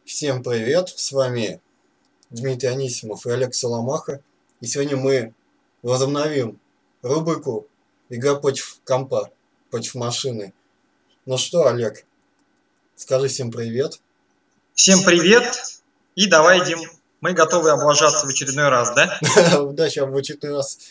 Всем привет, с вами Дмитрий Анисимов и Олег Соломаха. И сегодня мы возобновим рубрику «Игра против компа», против машины. Ну что, Олег, скажи всем привет. Всем привет! И давай, Дим, мы готовы облажаться в очередной раз, да? Да, сейчас в очередной раз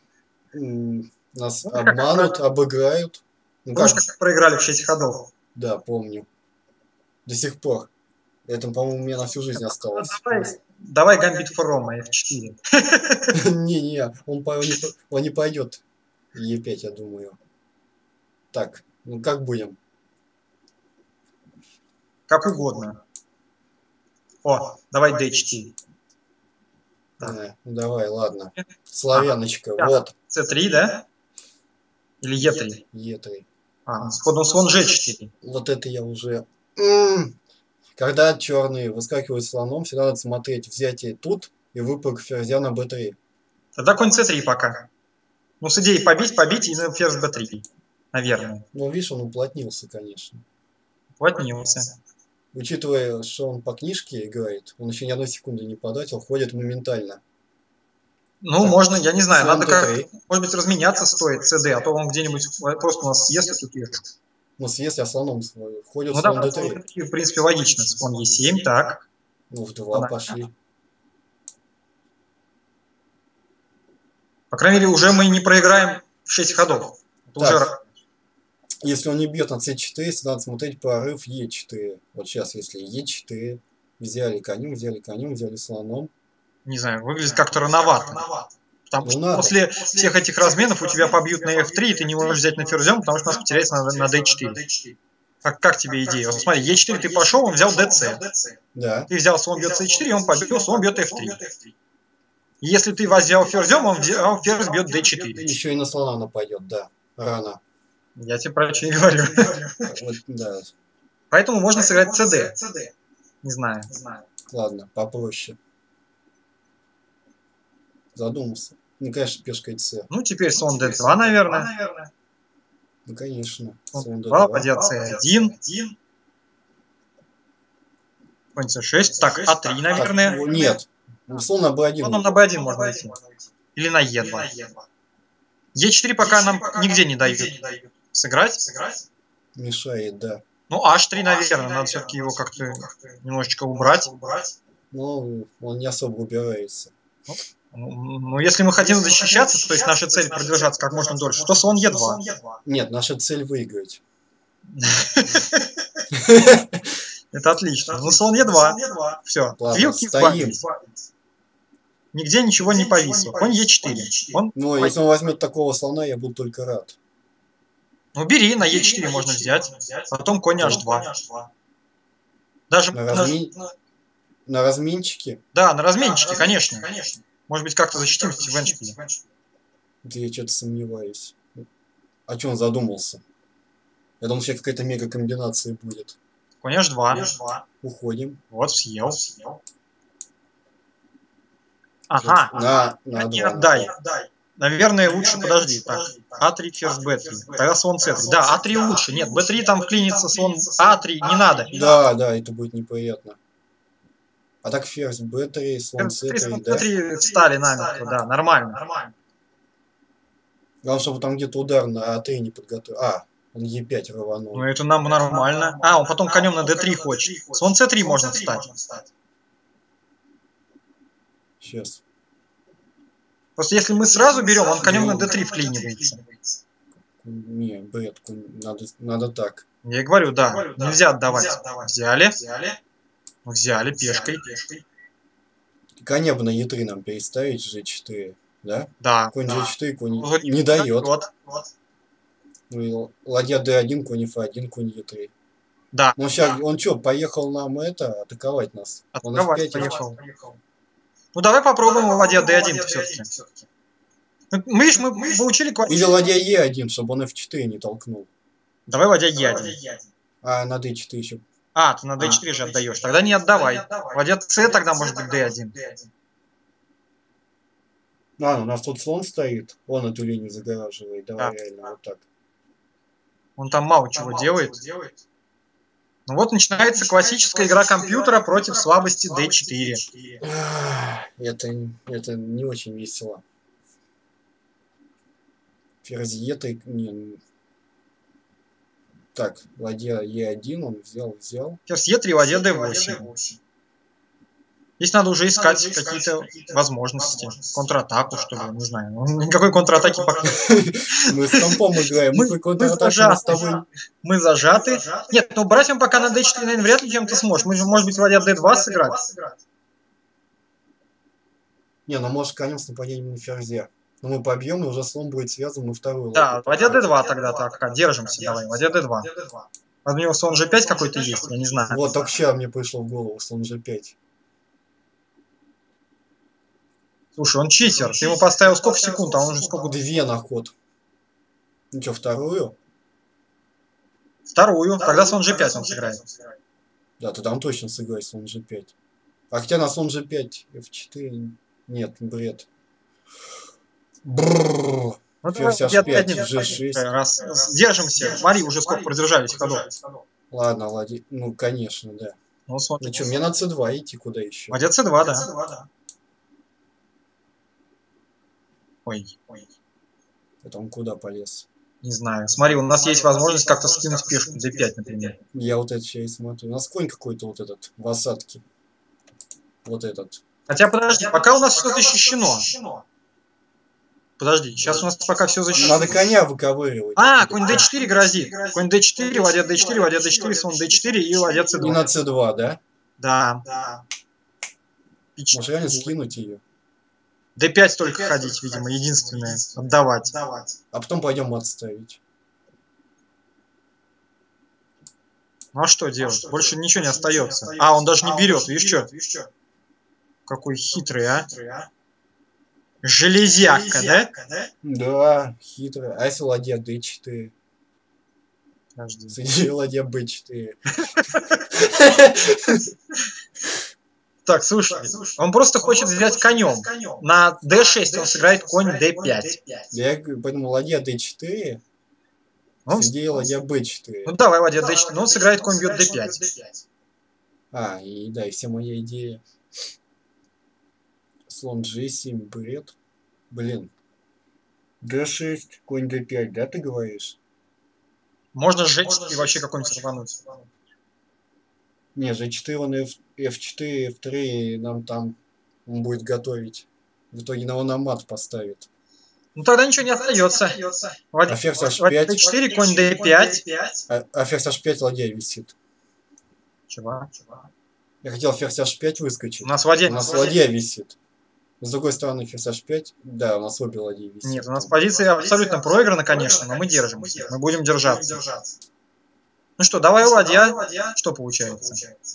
нас обманут, обыграют. Помнишь, как проиграли в 6 ходов? Да, помню. До сих пор. Это, по-моему, у меня на всю жизнь осталось. Давай Гамбит Фрома F4. Не-не, он не пойдет Е5, я думаю. Так, ну как будем? Как угодно. О, давай D4. Ну давай, ладно. Славяночка, вот. C3, да? Или E3? Е3. С ходом слон G4. Вот это я уже... Когда черные выскакивают слоном, всегда надо смотреть взятие тут и выпуск ферзя на b3. Тогда конь C3 пока. Ну, с идеей побить и на ферзь B3. Наверное. Ну, видишь, он уплотнился, конечно. Уплотнился. Учитывая, что он по книжке играет, он еще ни одной секунды не потратил, ходит моментально. Ну, так, можно, я не знаю, надо как, может быть, разменяться стоит CD, а то он где-нибудь просто у нас съест эту пешку. Ну, съест, я слоном свою. Ходит ну, слон да, d3. В принципе, логично. Слон E7, так. Ну, в 2 пошли. По крайней мере, уже мы не проиграем в 6 ходов. Уже... Если он не бьет на c4, надо смотреть прорыв e4. Вот сейчас, если e4, взяли конем, взяли слоном. Не знаю, выглядит как-то рановато. Потому что после всех этих разменов у тебя побьют на f3, и ты не можешь взять на ферзем, потому что нас потеряется на d4. Как тебе идея? Вот смотри, e4 ты пошел, он взял dc. Да. Ты взял слон бьет c4, и он побил, слон бьет f3. Если ты взял ферзем, он ферзь бьет d4. Еще и на слона нападет, да. Рано. Я тебе про это не говорю. Вот, да. Поэтому можно сыграть cd. Не знаю. Ладно, попроще. Задумался. Ну, конечно, пешка c. Ну, теперь слон d2, наверное. Ну, конечно. Слон d2, ладья c1. Конь c6. Так, a3, наверное. Так, нет. Слон на b1. Слон на b1 можно идти. Или на e2. e4 пока нам нигде не дают. Сыграть? Мешает, да. Ну, h3, наверное. Надо все-таки его как-то немножечко убрать. Ну, он не особо убирается. Ну, если мы хотим защищаться, то есть наша цель продержаться как можно дольше, то слон e2. Нет, наша цель выиграть. Это отлично. Ну, слон e2. Все. Вилки стоим. Нигде ничего не повисло. Конь e4. Ну, если он возьмет такого слона, я буду только рад. Ну, бери, на e4 можно взять. Потом конь h2. Даже на разменчике? Да, на разменчике, конечно. Может быть, как-то защитимся в эндшпиле. Да я что-то сомневаюсь. О чем он задумался? Я думал, сейчас какая-то мега комбинация будет. Конь h2. Уходим. Вот, съел. Ага. Не отдай. Наверное, лучше подожди. Так, А3, ферзь Б3. Тогда слон С3. Да, А3 лучше. Нет, Б3 там вклинится слон А3. Не надо. Да, это будет неприятно. А так ферзь Б3, слон С3, да? Б3 встали намертво, да, нормально. Главное, чтобы там где-то удар на А3 не подготовил. Он Е5 рванул. Ну, это нам нормально. Он потом конем на Д3 хочет. Слон С3 можно встать. Сейчас. Просто если мы сразу берем, он конем на d3 вклинивается. Не, бред, надо так. Я и говорю, да, нельзя отдавать. Взяли пешкой. Коня бы на Е3 нам переставить, G4, да? Да. Конь G4, конь не дает. Ну, ладья D1, конь F1, конь Е3. Да. Ну, сейчас он что, поехал нам атаковать нас? Атаковать он поехал. Ну, давай попробуем ладья D1 все-таки. Мы получили квартиру. Или ладья Е1, чтобы он F4 не толкнул. Давай ладья Е1. На D4 еще. Ты на D4 же отдаешь. Тогда не отдавай. Ладья С тогда может быть D1. У нас тут слон стоит. Он эту линию загораживает. Давай реально вот так. Он там мало чего делает. Ну вот начинается классическая игра компьютера против слабости d4. Это не очень весело. Ферзь Е3... Не. Так, ладья Е1 он взял. Ферзь Е3, ладья d8. Здесь надо уже искать какие-то возможности. Контратаку, что ли, не знаю. Никакой контратаки пока. Мы с компом играем, мы зажаты. Нет, ну брать он пока на d4, наверное, вряд ли чем-то сможет. Мы же, может быть, ладья d2 сыграть. Не, ну может конем с нападением на ферзя. Но мы побьем, и уже слон будет связан на вторую. Да, ладья d2 тогда так. Держимся, давай. Ладья d2. У него слон g5 какой-то есть, я не знаю. Вот только сейчас мне пришло в голову слон g5. Слушай, он читер. Ты ему поставил сколько секунд, а он уже сколько... 2 на ход. Ну что, вторую? Вторую. Тогда слон g5 он сыграет. Да, ты там точно сыграй слон g5. А хотя на слон g5, f4... Нет, бред. Брррр. Ферзь h5, g6. Держимся. Смотри, уже сколько продержались ходов. Ладно, ладно. Ну, конечно, да. Ну что, мне на c2 идти куда еще? Ладья c2, да. Ой. Это он куда полез? Не знаю. Смотри, у нас есть возможность как-то скинуть пешку d5, например. Я вот это сейчас смотрю. У нас конь какой-то вот этот в осадке. Вот этот. Хотя подожди, пока у нас все защищено. Подожди, сейчас у нас пока все защищено. Надо коня выковыривать. А, конь d4 грозит. Конь d4, ладья d4, ладья d4, слон d4 и ладья c2. И на c2, да? Да. Может реально скинуть ее? d5 только ходить, видимо, единственное. Отдавать. А потом пойдем отставить. Ну а что делать? Больше ничего не остается. А, он даже не берет, видишь что? Какой хитрый, а? Железяка, да? Да, хитрый. А если ладья d4? Подожди. Среди ладья b4. Так, слушай, он просто хочет взять конем. На d6 он сыграет конь d5. Я подумал, ладья d4, среди ладья b4. Ну давай, ладья d4, но он сыграет конь бьет d5. А, и да, и вся моя идея. Слон g7, бред. Блин. d6, конь d5, да, ты говоришь? Можно g4 вообще какой-нибудь рвануть. Не, g4 он f4, f3, нам там он будет готовить. В итоге он на мат поставит. Ну тогда ничего не остается. А ферзь h5. d4, конь d5. А ферзь h5 ладья висит. Чего? Я хотел ферзь h5 выскочить. У нас ладья висит. С другой стороны ферзь h5. Да, у нас обе ладьи висят. Нет, у нас позиция абсолютно проиграна, конечно, но мы держимся. Мы будем держаться. Ну что, давай ладья. Что получается?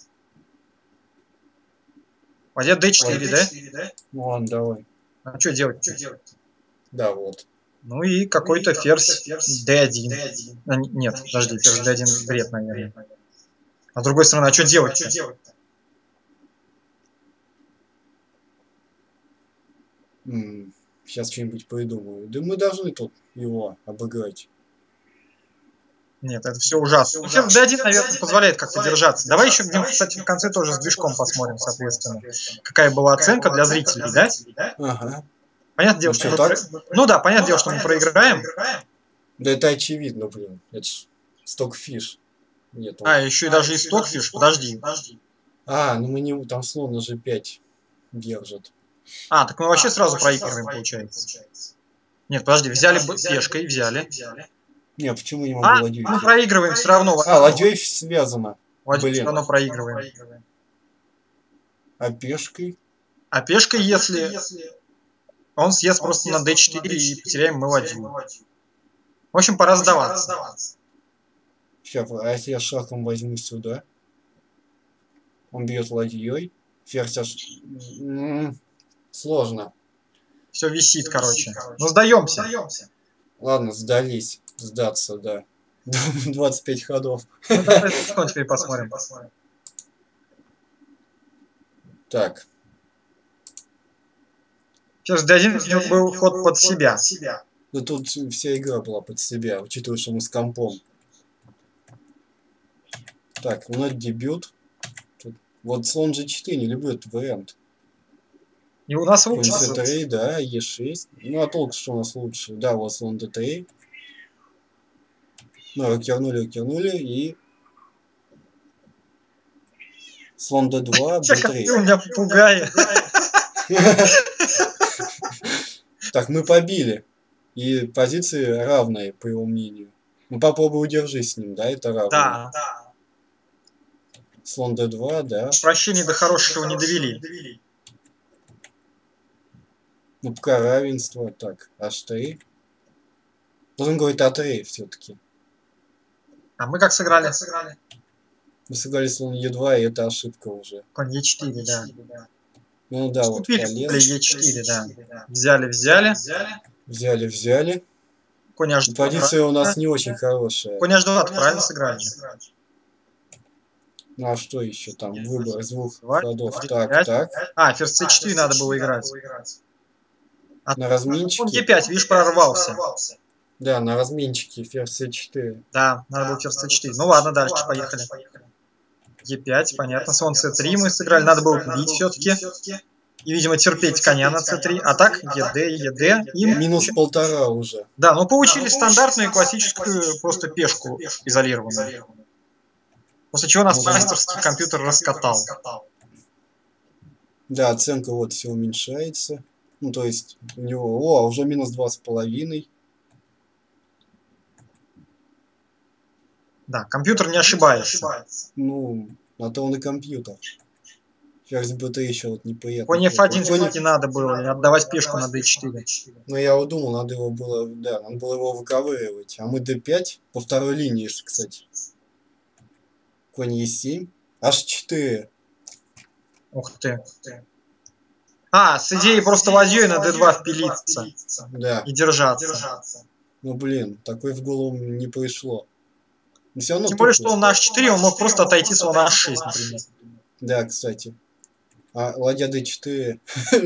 Ладья d4, да? Ну ладно, давай. А что делать? Да, вот. Ну и какой-то ферзь d1. А, нет, подожди, ферзь d1 бред, наверное. А с другой стороны, а что делать-то? Сейчас что-нибудь придумаю. Да мы должны тут его обыграть. Нет, это все ужасно. Ну, ферзь d1, наверное, позволяет как-то держаться. Давай еще где-нибудь, кстати, в конце тоже с движком посмотрим, соответственно. Какая была оценка для зрителей, да? Ага. Понятное дело, что мы... Ну да, понятное дело, что мы проиграем. Да это очевидно, блин. Это ж стокфиш. Нет, А, еще и даже и стокфиш, подожди. А, ну мы не... Там слон на g5 держит. А, так мы вообще сразу проигрываем, получается. Нет, подожди, взяли пешкой, взяли. Не, почему не могу ладью? Мы проигрываем все равно. А, ладьей связано. Ладью все равно проигрываем. А пешкой? А пешкой, если... Он съест просто на d4 и потеряем мы ладью. В общем, пора сдаваться. Сейчас, а если я шахом возьму сюда? Он бьет ладьей. Ферзь аж... Сложно. Все висит, короче. Ну, сдаемся. Ладно, сдались. Сдаться, да. 25 ходов. Ну, давай теперь посмотрим. Так. Ферзь d1 у него был ход под себя. Да тут вся игра была под себя, учитывая, что мы с компом. Так, у нас дебют. Тут, вот слон G4, не люблю этот вариант. И у нас лучше. лучше. C3, да, E6. Ну, а толк, что у нас лучше? Да, вот слон D3. Ну, рокернули, и... Слон D2, Как B3. ты у меня попугай. Так, мы побили. И позиции равные, по его мнению. Ну, попробуй удержись с ним, да, это равно. Да. Слон D2, да. Прощения до хорошего не довели. Ну, пока равенство. Так, H3. Вот он говорит А3 все-таки. А мы как сыграли? Мы сыграли слон Е2, и это ошибка уже. Конь Е4, да. Ну да, вот полез. Е4, да. Взяли. Взяли. Конь H2. Позиция у нас не очень хорошая. Конь H2 правильно сыграли? Ну а что еще там? Выбор из двух ходов. Так. А, ферзь C4 надо было играть. На разменчике. Конь Е5, видишь, прорвался. Да, на разменчике ферзь C4. Да, надо было ферзь C4. Ну ладно, дальше поехали. Е5, понятно. Слон C3 мы сыграли. Надо было убить все-таки. И, видимо, терпеть коня на c3. А так, ЕД. И... Минус 1,5 уже. Да, ну получили стандартную классическую просто пешку изолированную. После чего нас мастерский компьютер раскатал. Да, оценка вот все уменьшается. Ну, то есть, у него... уже минус 2,5. Да, компьютер не ошибается. Ну, а то он и компьютер. Ферзь b3 еще вот неприятно. Конь f1 все-таки надо было отдавать пешку на d4. Ну, я вот думал, надо его было его выковыривать. А мы d5 по второй линии, кстати. Конь e7. H4. Ух ты. А, с идеей просто ладьей на d2 впилиться. Да. И держаться. Ну, блин, такой в голову не пришло. Но все равно тем более, что он на h4, он мог просто отойти с на h6, например. Да, кстати. А ладья d4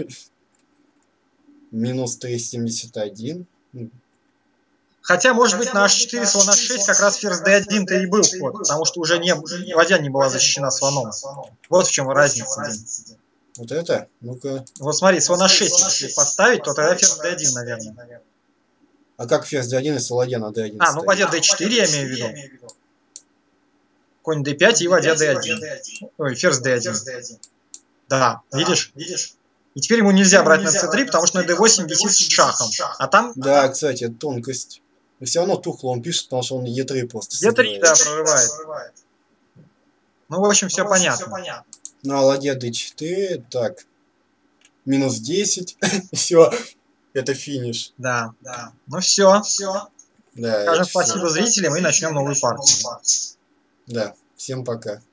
минус 3,71. Хотя, может быть, на h4 слон h6 как раз ферзь d1-то и был ход, потому что уже ладья не была защищена слоном. Вот в чем разница. Вот это? Ну-ка. Вот смотри, слон h6 если поставить, то тогда ферзь d1, наверное. А как ферзь d1, если ладья на d1 А, ну ладья d4 я имею в виду. Конь d5 и ладья d1. Ой, ферзь d1. Да, видишь? И теперь ему нельзя брать на c3, потому что на d8 висит с шахом. А там... Да, кстати, это тонкость. Но все равно тухло он пишет, потому что он e3 просто e3, да, прорывает. Ну, в общем, все понятно. Ну, а ладья d4, так, минус 10, все, это финиш. Да. Ну все. Да, Скажем спасибо зрителям и начнем новую партию. Да, всем пока.